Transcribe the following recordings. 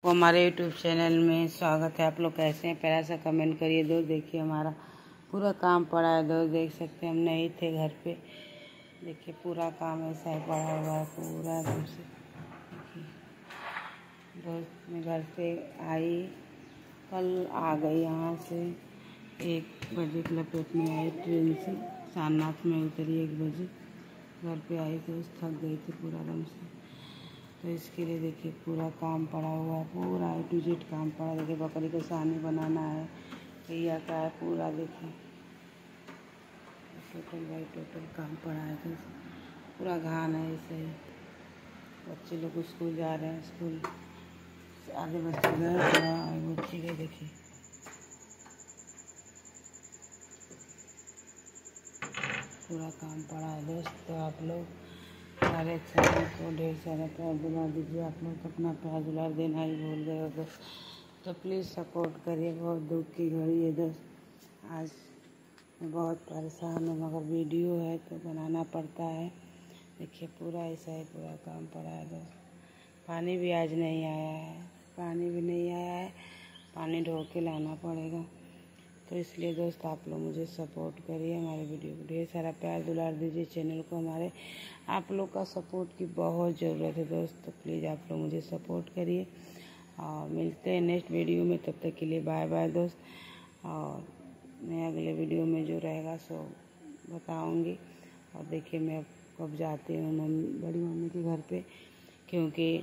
वो हमारे YouTube channel में स्वागत है। आप लोग कैसे हैं? प्यारा सा कमेंट करिए। दोस्त देखिए हमारा पूरा काम पड़ा है। दोस्त देख सकते हैं, हम नहीं थे घर पे। देखिए पूरा काम ऐसा ही पड़ा हुआ है पूरा एकदम से। दोस्त मैं घर से आई, कल आ गई यहाँ से 1 बजे के लपेट में आई ट्रेन से। सारनाथ में उतरी 1 बजे, घर पे आई तो थक गई थी पूरा एकदम से। तो इसके लिए देखिए पूरा काम पड़ा हुआ है, पूरा A to Z काम पड़ा। देखिए बकरी को सानी बनाना है, भैया का है पूरा। देखिए टोटल बाई टोटल काम पड़ा है, तो पूरा घान है ऐसे ही। बच्चे लोग स्कूल जा रहे हैं, स्कूल आधे बच्चे गए और बच्चे गए। देखिए पूरा काम पड़ा है दोस्त। तो आप लोग हमारे चैनल को ढेर सारा प्यार दुलार दीजिए। आप लोग अपना प्यार दुलार देना ही भूल गए हो दोस्त, तो प्लीज़ सपोर्ट करिए। बहुत दुख की घड़ी है दोस्त, आज मैं बहुत परेशान हूँ, मगर वीडियो है तो बनाना पड़ता है। देखिए पूरा ऐसा ही पूरा काम पड़ा है दोस्त। पानी भी आज नहीं आया है, पानी भी नहीं आया है, पानी ढो के लाना पड़ेगा। तो इसलिए दोस्त आप लोग मुझे सपोर्ट करिए, हमारे वीडियो को ढेर सारा प्यार दुलार दीजिए। चैनल को हमारे आप लोग का सपोर्ट की बहुत ज़रूरत है दोस्त, तो प्लीज़ आप लोग मुझे सपोर्ट करिए। और मिलते हैं नेक्स्ट वीडियो में, तब तक के लिए बाय बाय दोस्त। और मैं अगले वीडियो में जो रहेगा सो बताऊंगी। और देखिए मैं अब कब जाती हूँ बड़ी मम्मी के घर पे, क्योंकि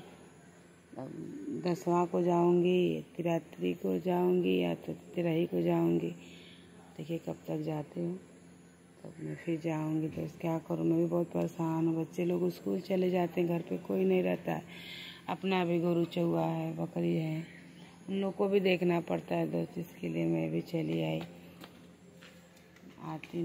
10वां को जाऊंगी, तिरात्री को जाऊंगी या तो तिरही को जाऊंगी। देखिए कब तक जाती हूँ, तब मैं फिर जाऊंगी। तो क्या करूँ, मैं भी बहुत परेशान हूँ। बच्चे लोग स्कूल चले जाते हैं, घर पे कोई नहीं रहता है। अपना भी गोरू चौआ है, बकरी है, उन लोग को भी देखना पड़ता है दोस्त। इसके लिए मैं भी चली आई। आती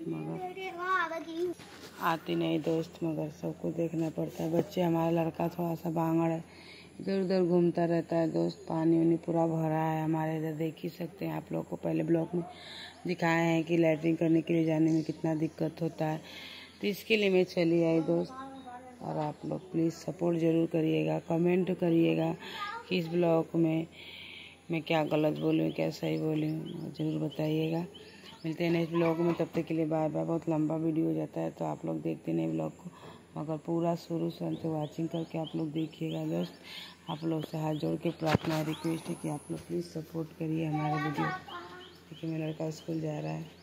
नहीं दोस्त, मगर सबको देखना पड़ता है। बच्चे हमारा लड़का थोड़ा सा बांगड़ है, इधर उधर घूमता रहता है दोस्त। पानी उनी पूरा भरा है हमारे इधर, देख ही सकते हैं आप लोग को। पहले ब्लॉग में दिखाए हैं कि लैट्रिन करने के लिए जाने में कितना दिक्कत होता है। तो इसके लिए मैं चली आई दोस्त। और आप लोग प्लीज़ सपोर्ट ज़रूर करिएगा, कमेंट करिएगा कि इस ब्लॉग में मैं क्या गलत बोली हूँ, क्या सही बोली हूँ, ज़रूर बताइएगा। मिलते हैं नेक्स्ट ब्लॉग में, तब तक के लिए बाय बाय। बहुत लंबा वीडियो हो जाता है तो आप लोग देखते नहीं ब्लॉग को, मगर पूरा शुरू से अंत वॉचिंग करके आप लोग देखिएगा दोस्त। आप लोग से हाथ जोड़ के प्रार्थना रिक्वेस्ट है कि आप लोग प्लीज़ सपोर्ट करिए हमारे वीडियो। देखिए मेरा लड़का स्कूल जा रहा है।